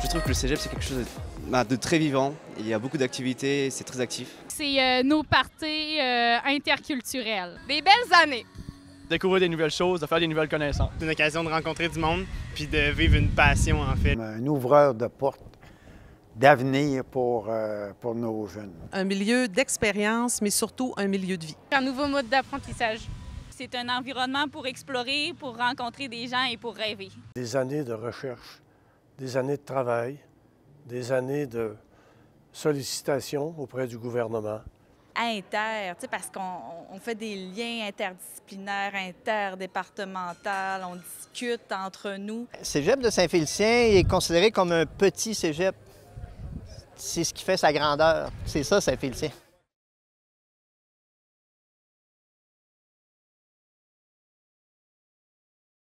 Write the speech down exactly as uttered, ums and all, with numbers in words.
trouve que le cégep, c'est quelque chose de, bah, de très vivant. Il y a beaucoup d'activités, c'est très actif. C'est euh, nos parties euh, interculturelles. Des belles années. Découvrir des nouvelles choses, de faire des nouvelles connaissances. C'est une occasion de rencontrer du monde puis de vivre une passion, en fait. Un ouvreur de porte d'avenir pour, euh, pour nos jeunes. Un milieu d'expérience, mais surtout un milieu de vie. Un nouveau mode d'apprentissage. C'est un environnement pour explorer, pour rencontrer des gens et pour rêver. Des années de recherche, des années de travail, des années de sollicitation auprès du gouvernement. Inter, tu sais, parce qu'on on fait des liens interdisciplinaires, interdépartementaux, on discute entre nous. Le cégep de Saint-Félicien est considéré comme un petit cégep. C'est ce qui fait sa grandeur. C'est ça, Saint-Félicien.